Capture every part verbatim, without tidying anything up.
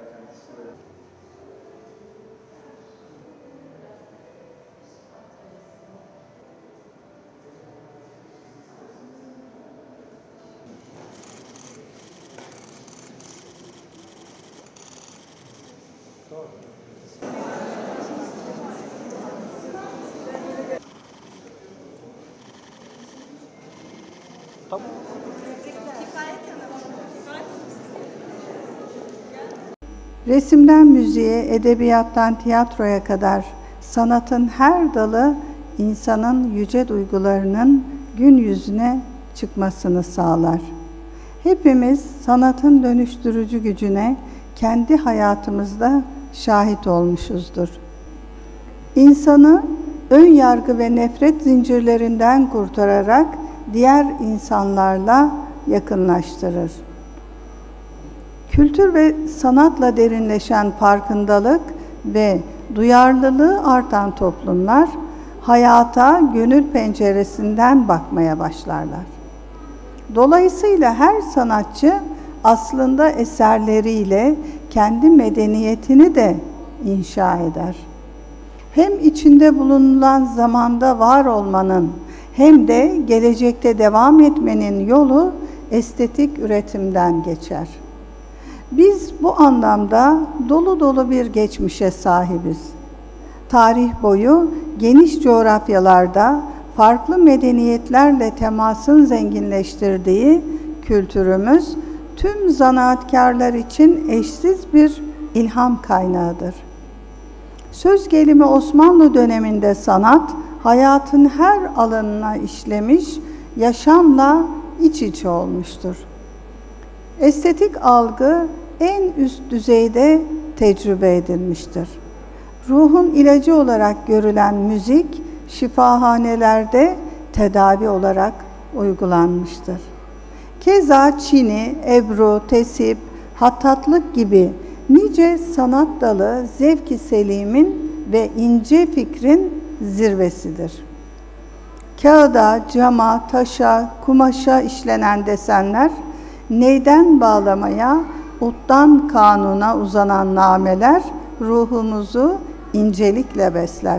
Resimden müziğe, edebiyattan tiyatroya kadar sanatın her dalı insanın yüce duygularının gün yüzüne çıkmasını sağlar. Hepimiz sanatın dönüştürücü gücüne kendi hayatımızda şahit olmuşuzdur. İnsanı ön yargı ve nefret zincirlerinden kurtararak diğer insanlarla yakınlaştırır. Kültür ve sanatla derinleşen farkındalık ve duyarlılığı artan toplumlar hayata gönül penceresinden bakmaya başlarlar. Dolayısıyla her sanatçı aslında eserleriyle kendi medeniyetini de inşa eder. Hem içinde bulunulan zamanda var olmanın hem de gelecekte devam etmenin yolu estetik üretimden geçer. Biz bu anlamda dolu dolu bir geçmişe sahibiz. Tarih boyu geniş coğrafyalarda farklı medeniyetlerle temasın zenginleştirdiği kültürümüz, tüm zanaatkarlar için eşsiz bir ilham kaynağıdır. Söz gelimi Osmanlı döneminde sanat, hayatın her alanına işlemiş, yaşamla iç içe olmuştur. Estetik algı en üst düzeyde tecrübe edilmiştir. Ruhun ilacı olarak görülen müzik, şifahanelerde tedavi olarak uygulanmıştır. Keza çini, ebru, tesip, hattatlık gibi nice sanat dalı zevk-i selimin ve ince fikrin zirvesidir. Kağıda, cama, taşa, kumaşa işlenen desenler, neyden bağlamaya, uttan kanuna uzanan nameler ruhumuzu incelikle besler.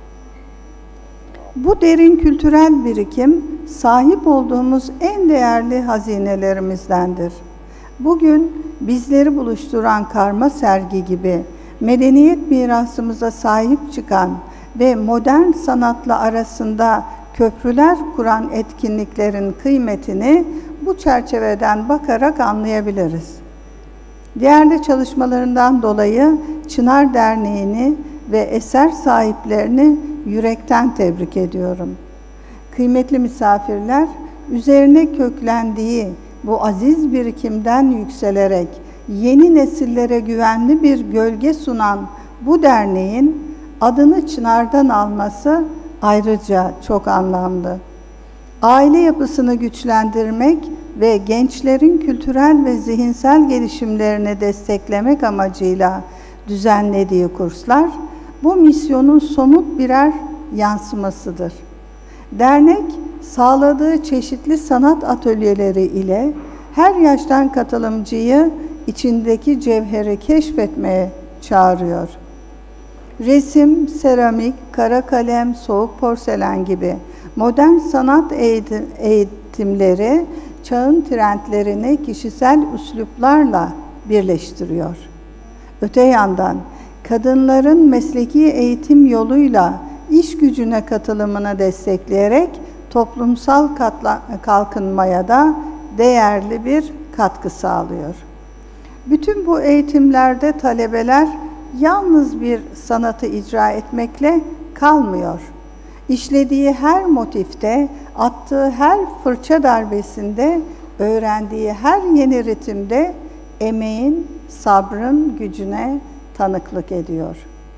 Bu derin kültürel birikim sahip olduğumuz en değerli hazinelerimizdendir. Bugün bizleri buluşturan karma sergi gibi medeniyet mirasımıza sahip çıkan ve modern sanatla arasında köprüler kuran etkinliklerin kıymetini bu çerçeveden bakarak anlayabiliriz. Değerli çalışmalarından dolayı Çınar Derneği'ni ve eser sahiplerini yürekten tebrik ediyorum. Kıymetli misafirler, üzerine köklendiği bu aziz birikimden yükselerek yeni nesillere güvenli bir gölge sunan bu derneğin adını Çınar'dan alması ayrıca çok anlamlı. Aile yapısını güçlendirmek ve gençlerin kültürel ve zihinsel gelişimlerini desteklemek amacıyla düzenlediği kurslar, bu misyonun somut birer yansımasıdır. Dernek, sağladığı çeşitli sanat atölyeleri ile her yaştan katılımcıyı içindeki cevheri keşfetmeye çağırıyor. Resim, seramik, kara kalem, soğuk porselen gibi modern sanat eğitim, eğitimleri çağın trendlerini kişisel üsluplarla birleştiriyor. Öte yandan kadınların mesleki eğitim yoluyla iş gücüne katılımını destekleyerek toplumsal kalkınmaya da değerli bir katkı sağlıyor. Bütün bu eğitimlerde talebeler yalnız bir sanatı icra etmekle kalmıyor. İşlediği her motifte, attığı her fırça darbesinde, öğrendiği her yeni ritimde emeğin, sabrın gücüne tanıklık ediyor.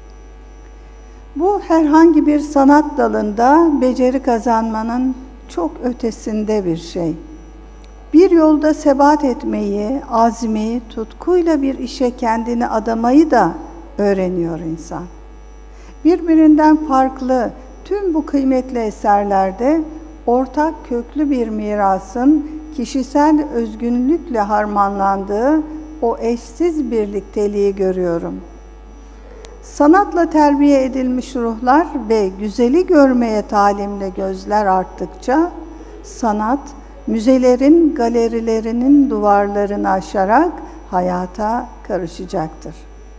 Bu herhangi bir sanat dalında beceri kazanmanın çok ötesinde bir şey. Bir yolda sebat etmeyi, azmi, tutkuyla bir işe kendini adamayı da öğreniyor insan. Birbirinden farklı tüm bu kıymetli eserlerde ortak köklü bir mirasın kişisel özgünlükle harmanlandığı o eşsiz birlikteliği görüyorum. Sanatla terbiye edilmiş ruhlar ve güzeli görmeye talimli gözler arttıkça, sanat, müzelerin, galerilerinin duvarlarını aşarak hayata karışacaktır.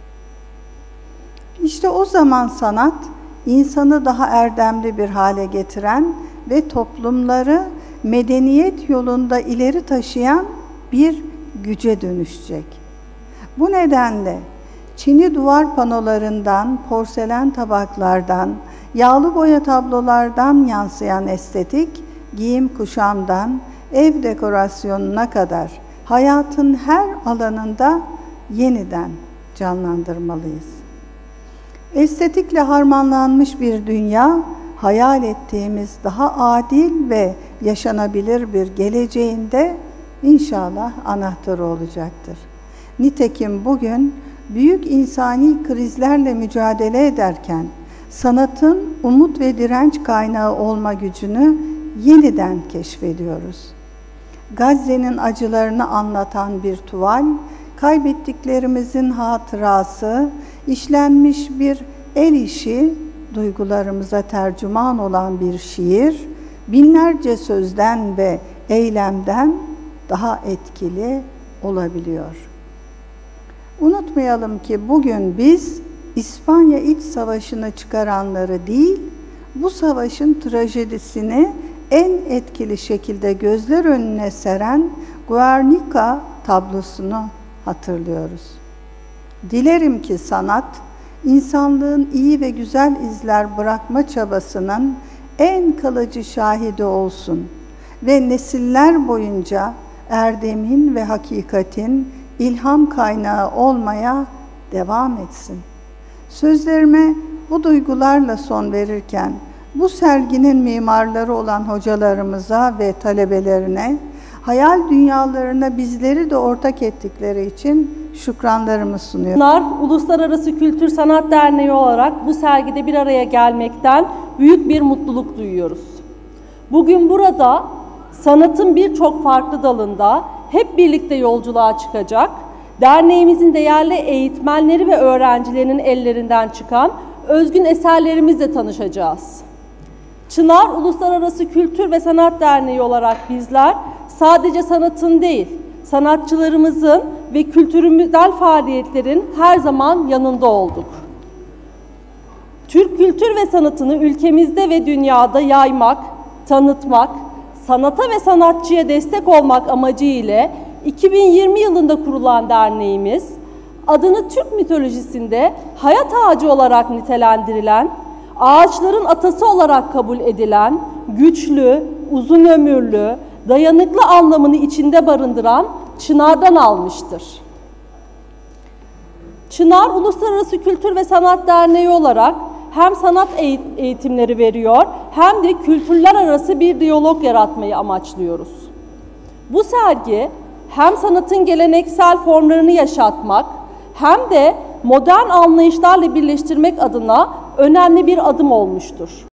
İşte o zaman sanat, insanı daha erdemli bir hale getiren ve toplumları medeniyet yolunda ileri taşıyan bir güce dönüşecek. Bu nedenle çini duvar panolarından, porselen tabaklardan, yağlı boya tablolardan yansıyan estetik, giyim kuşamdan, ev dekorasyonuna kadar hayatın her alanında yeniden canlandırmalıyız. Estetikle harmanlanmış bir dünya, hayal ettiğimiz daha adil ve yaşanabilir bir geleceğinde inşallah anahtarı olacaktır. Nitekim bugün büyük insani krizlerle mücadele ederken sanatın umut ve direnç kaynağı olma gücünü yeniden keşfediyoruz. Gazze'nin acılarını anlatan bir tuval, kaybettiklerimizin hatırası, işlenmiş bir el işi, duygularımıza tercüman olan bir şiir, binlerce sözden ve eylemden daha etkili olabiliyor. Unutmayalım ki bugün biz İspanya İç Savaşı'nı çıkaranları değil, bu savaşın trajedisini en etkili şekilde gözler önüne seren Guernica tablosunu hatırlıyoruz. Dilerim ki sanat, insanlığın iyi ve güzel izler bırakma çabasının en kalıcı şahidi olsun ve nesiller boyunca erdemin ve hakikatin ilham kaynağı olmaya devam etsin. Sözlerime bu duygularla son verirken, bu serginin mimarları olan hocalarımıza ve talebelerine, hayal dünyalarına bizleri de ortak ettikleri için şükranlarımı sunuyorum. Bunlar Uluslararası Kültür Sanat Derneği olarak bu sergide bir araya gelmekten büyük bir mutluluk duyuyoruz. Bugün burada sanatın birçok farklı dalında hep birlikte yolculuğa çıkacak, derneğimizin değerli eğitmenleri ve öğrencilerinin ellerinden çıkan özgün eserlerimizle tanışacağız. Çınar Uluslararası Kültür ve Sanat Derneği olarak bizler sadece sanatın değil, sanatçılarımızın ve kültürümüzel faaliyetlerin her zaman yanında olduk. Türk kültür ve sanatını ülkemizde ve dünyada yaymak, tanıtmak, sanata ve sanatçıya destek olmak amacı ile iki bin yirmi yılında kurulan derneğimiz, adını Türk mitolojisinde hayat ağacı olarak nitelendirilen, ağaçların atası olarak kabul edilen, güçlü, uzun ömürlü, dayanıklı anlamını içinde barındıran Çınar'dan almıştır. Çınar Uluslararası Kültür ve Sanat Derneği olarak hem sanat eğitimleri veriyor hem de kültürler arası bir diyalog yaratmayı amaçlıyoruz. Bu sergi hem sanatın geleneksel formlarını yaşatmak hem de modern anlayışlarla birleştirmek adına önemli bir adım olmuştur.